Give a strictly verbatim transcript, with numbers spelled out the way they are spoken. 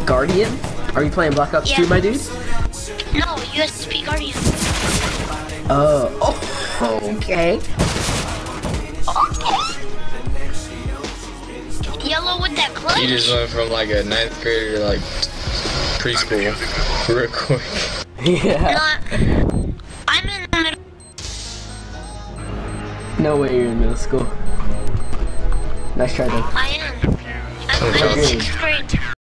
Guardian? Are you playing Black Ops Yeah. two, my dude? No, U S P Guardian. Oh, oh, okay. Yellow with that clutch. You just went from like a ninth grader to like preschool real quick. Yeah. No, I'm in the middle. No way you're in middle school. Nice try though. I am. I'm, I'm in Okay. sixth grade.